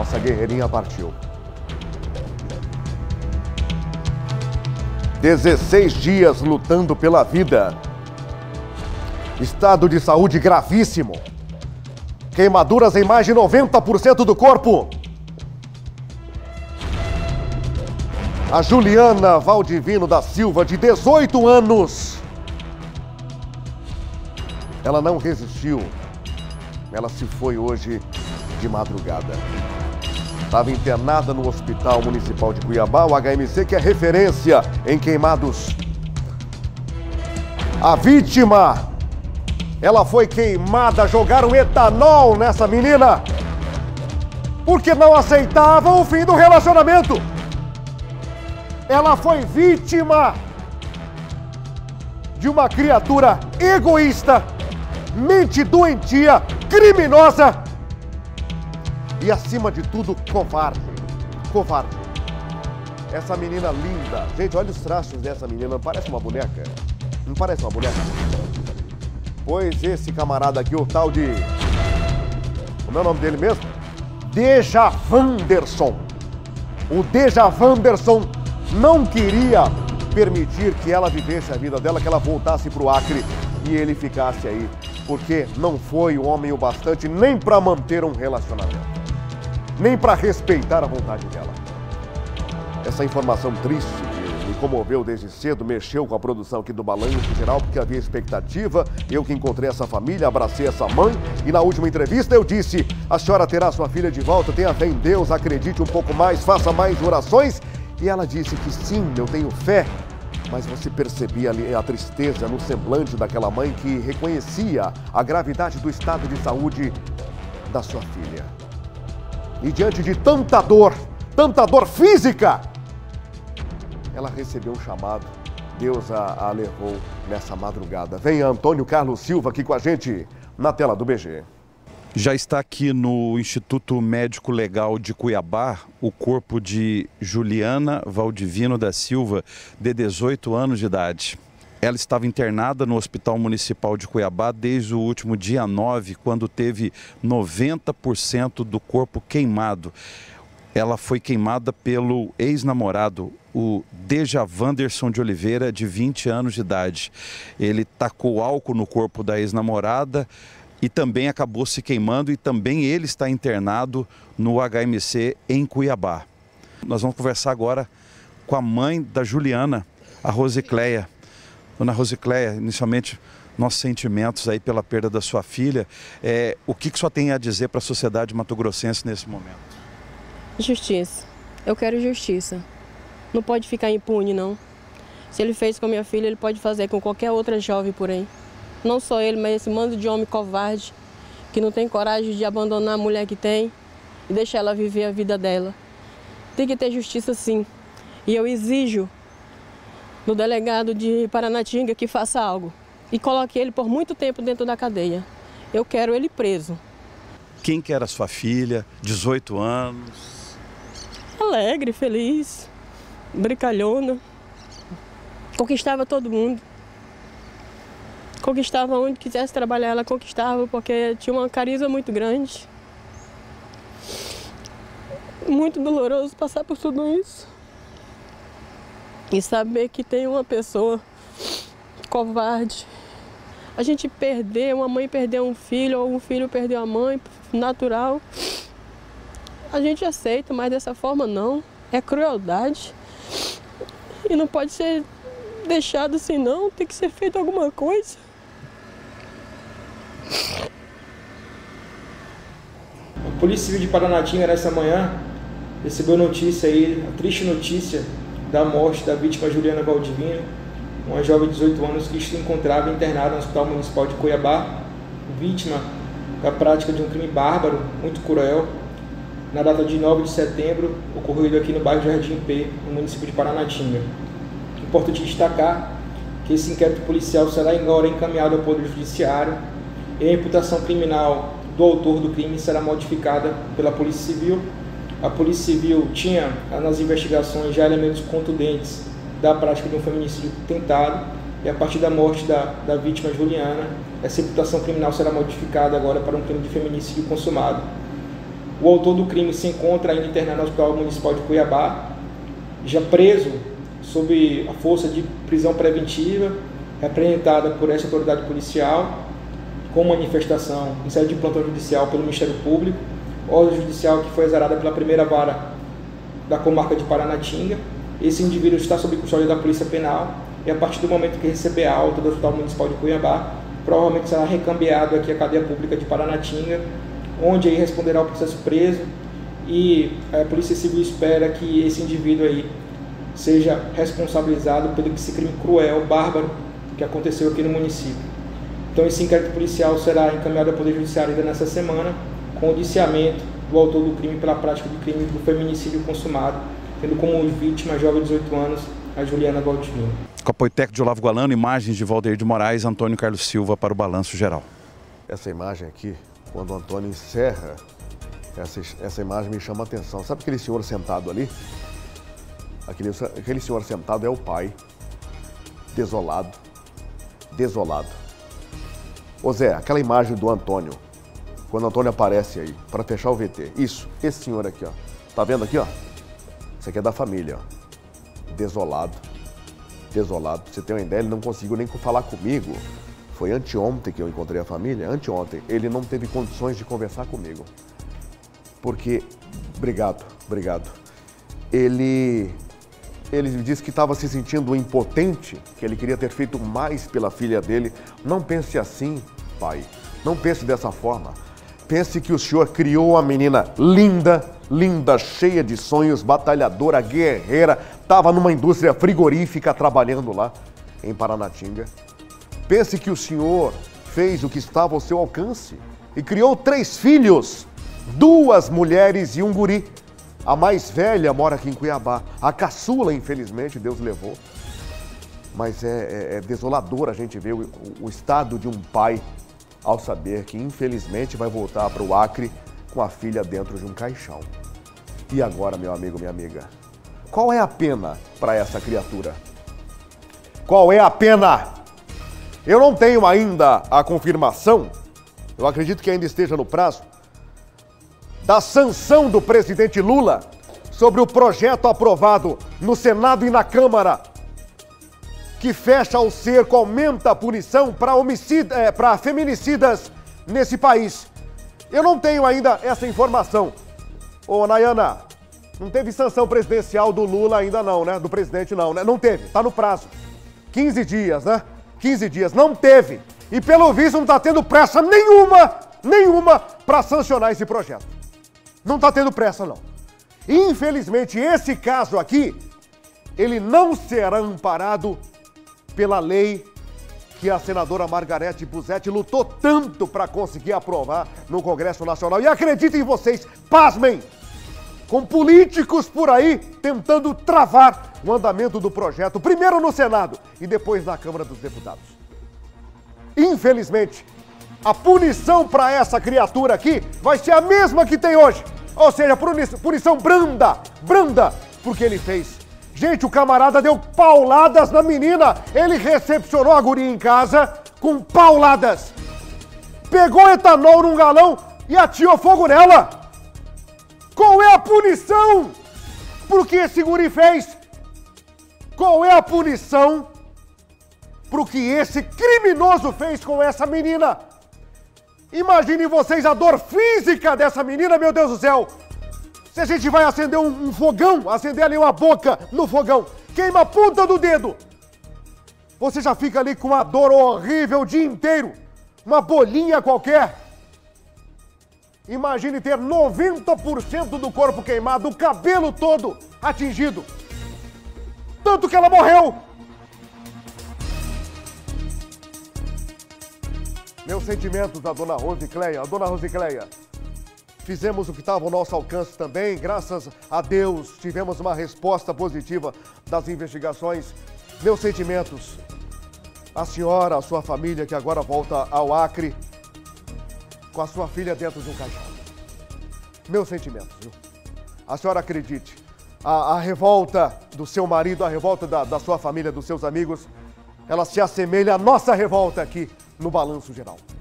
Nossa guerreirinha partiu. 16 dias lutando pela vida. Estado de saúde gravíssimo. Queimaduras em mais de 90% do corpo. A Juliana Valdivino da Silva, de 18 anos. Ela não resistiu. Ela se foi hoje de madrugada. Estava internada no Hospital Municipal de Cuiabá, o HMC, que é referência em queimados. A vítima, ela foi queimada, jogaram etanol nessa menina, porque não aceitava o fim do relacionamento. Ela foi vítima de uma criatura egoísta, mente doentia, criminosa e, acima de tudo, covarde. Covarde. Essa menina linda. Gente, olha os traços dessa menina. Não parece uma boneca? Não parece uma boneca? Pois esse camarada aqui, o tal de... Como é o nome dele mesmo? Dejavanderson. O Dejavanderson não queria permitir que ela vivesse a vida dela, que ela voltasse para o Acre e ele ficasse aí, porque não foi homem o bastante nem para manter um relacionamento, nem para respeitar a vontade dela. Essa informação triste que me comoveu desde cedo, mexeu com a produção aqui do Balanço Geral, porque havia expectativa. Eu que encontrei essa família, abracei essa mãe e na última entrevista eu disse: a senhora terá sua filha de volta, tenha fé em Deus, acredite um pouco mais, faça mais orações. E ela disse que sim, eu tenho fé, mas você percebia ali a tristeza no semblante daquela mãe que reconhecia a gravidade do estado de saúde da sua filha. E diante de tanta dor física, ela recebeu um chamado. Deus a levou nessa madrugada. Venha Antônio Carlos Silva aqui com a gente na tela do BG. Já está aqui no Instituto Médico Legal de Cuiabá o corpo de Juliana Valdivino da Silva, de 18 anos de idade. Ela estava internada no Hospital Municipal de Cuiabá desde o último dia 9, quando teve 90% do corpo queimado. Ela foi queimada pelo ex-namorado, o Dejavanderson de Oliveira, de 20 anos de idade. Ele tacou álcool no corpo da ex-namorada e também acabou se queimando, e também ele está internado no HMC em Cuiabá. Nós vamos conversar agora com a mãe da Juliana, a Rosicléia. Dona Rosicléia, inicialmente, nossos sentimentos aí pela perda da sua filha. O que a senhora tem a dizer para a sociedade mato-grossense nesse momento? Justiça. Eu quero justiça. Não pode ficar impune, não. Se ele fez com a minha filha, ele pode fazer com qualquer outra jovem por aí. Não só ele, mas esse bando de homem covarde que não tem coragem de abandonar a mulher que tem e deixar ela viver a vida dela. Tem que ter justiça, sim. E eu exijo do delegado de Paranatinga que faça algo e coloque ele por muito tempo dentro da cadeia. Eu quero ele preso. Quem que era sua filha? 18 anos? Alegre, feliz, brincalhona. Conquistava todo mundo. Conquistava onde quisesse trabalhar, ela conquistava, porque tinha uma carisma muito grande. Muito doloroso passar por tudo isso. E saber que tem uma pessoa covarde. A gente perder, uma mãe perder um filho, ou um filho perder a mãe, natural. A gente aceita, mas dessa forma não. É crueldade. E não pode ser deixado assim não, tem que ser feito alguma coisa. A Polícia Civil de Paranatinga, nessa manhã, recebeu notícia aí, a triste notícia da morte da vítima Juliana Valdivino, uma jovem de 18 anos que se encontrava internada no Hospital Municipal de Cuiabá, vítima da prática de um crime bárbaro, muito cruel, na data de 9 de setembro, ocorrido aqui no bairro Jardim P, no município de Paranatinga. Importante destacar que esse inquérito policial será agora encaminhado ao Poder Judiciário e a imputação criminal do autor do crime será modificada pela Polícia Civil. A Polícia Civil tinha nas investigações já elementos contundentes da prática de um feminicídio tentado, e a partir da morte da vítima Juliana, essa imputação criminal será modificada agora para um crime de feminicídio consumado. O autor do crime se encontra ainda internado no Hospital Municipal de Cuiabá, já preso sob a força de prisão preventiva, representada por essa autoridade policial, com manifestação em sede de plantão judicial pelo Ministério Público, ordem judicial que foi exarada pela primeira vara da comarca de Paranatinga. Esse indivíduo está sob custódia da Polícia Penal e a partir do momento que receber a alta do Hospital Municipal de Cuiabá, provavelmente será recambiado aqui à cadeia pública de Paranatinga, onde aí responderá ao processo preso, e a Polícia Civil espera que esse indivíduo aí seja responsabilizado pelo esse crime cruel, bárbaro, que aconteceu aqui no município. Então esse inquérito policial será encaminhado ao Poder Judiciário ainda nessa semana, com o indiciamento do autor do crime pela prática do crime do feminicídio consumado, tendo como vítima a jovem de 18 anos, a Juliana Valdivino. Com apoio técnico de Olavo Gualano, imagens de Valdeir de Moraes, Antônio Carlos Silva para o Balanço Geral. Essa imagem aqui, quando o Antônio encerra, essa imagem me chama a atenção. Sabe aquele senhor sentado ali? Aquele senhor sentado é o pai, desolado. Ô Zé, aquela imagem do Antônio, quando o Antônio aparece aí, para fechar o VT. Isso, esse senhor aqui, ó. Tá vendo aqui, ó? Isso aqui é da família, ó. Desolado. Pra você ter uma ideia, ele não conseguiu nem falar comigo. Foi anteontem que eu encontrei a família, anteontem. Ele não teve condições de conversar comigo. Porque, obrigado. Ele disse que estava se sentindo impotente, que ele queria ter feito mais pela filha dele. Não pense assim, pai. Não pense dessa forma. Pense que o senhor criou uma menina linda, cheia de sonhos, batalhadora, guerreira. Estava numa indústria frigorífica trabalhando lá em Paranatinga. Pense que o senhor fez o que estava ao seu alcance e criou 3 filhos, 2 mulheres e um guri. A mais velha mora aqui em Cuiabá. A caçula, infelizmente, Deus levou. Mas é desolador a gente ver o estado de um pai ao saber que, infelizmente, vai voltar para o Acre com a filha dentro de um caixão. E agora, meu amigo, minha amiga, qual é a pena para essa criatura? Qual é a pena? Eu não tenho ainda a confirmação, eu acredito que ainda esteja no prazo, da sanção do presidente Lula sobre o projeto aprovado no Senado e na Câmara, que fecha o cerco, aumenta a punição para feminicidas nesse país. Eu não tenho ainda essa informação. Ô, Nayana, não teve sanção presidencial do Lula ainda não, né? Do presidente não, né? Não teve, tá no prazo. 15 dias, né? 15 dias, não teve. E pelo visto não tá tendo pressa nenhuma para sancionar esse projeto. Não tá tendo pressa, não. Infelizmente, esse caso aqui, ele não será amparado pela lei que a senadora Margarete Busetti lutou tanto para conseguir aprovar no Congresso Nacional. E acreditem em vocês, pasmem, com políticos por aí tentando travar o andamento do projeto, primeiro no Senado e depois na Câmara dos Deputados. Infelizmente, a punição para essa criatura aqui vai ser a mesma que tem hoje. Ou seja, punição branda, porque ele fez. Gente, o camarada deu pauladas na menina. Ele recepcionou a guria em casa com pauladas. Pegou etanol num galão e atirou fogo nela. Qual é a punição pro que esse guri fez? Qual é a punição pro que esse criminoso fez com essa menina? Imaginem vocês a dor física dessa menina, meu Deus do céu. Se a gente vai acender um fogão, acender ali uma boca no fogão, queima a ponta do dedo. Você já fica ali com uma dor horrível o dia inteiro. Uma bolinha qualquer. Imagine ter 90% do corpo queimado, o cabelo todo atingido. Tanto que ela morreu. Meus sentimentos à dona Rosicléia. Dona Rosicléia, fizemos o que estava ao nosso alcance também. Graças a Deus, tivemos uma resposta positiva das investigações. Meus sentimentos à senhora, à sua família, que agora volta ao Acre, com a sua filha dentro de um caixão. Meus sentimentos, viu? A senhora acredite, a revolta do seu marido, a revolta da sua família, dos seus amigos, ela se assemelha à nossa revolta aqui no Balanço Geral.